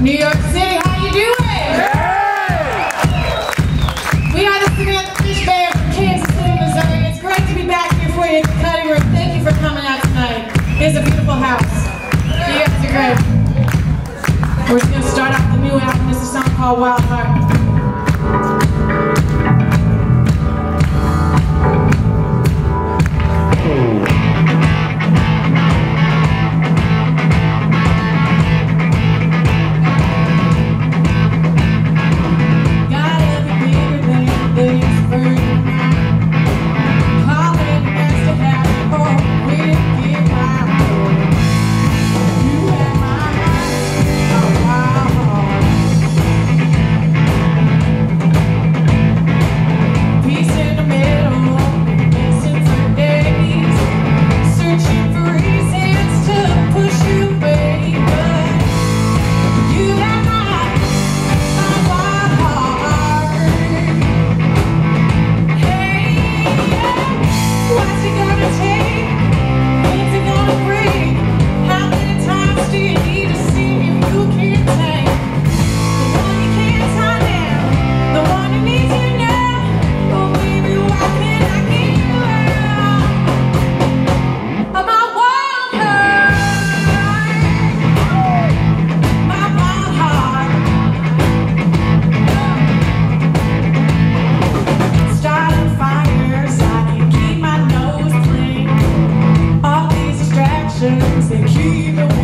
New York City, how you doing? Hey! We are the Samantha Fish Band from Kansas City, Missouri. It's great to be back here for you at the cutting room. Thank you for coming out tonight. It's a beautiful house. You guys are great. We're just going to start off the new album. This is a song called Wild Heart. They keep it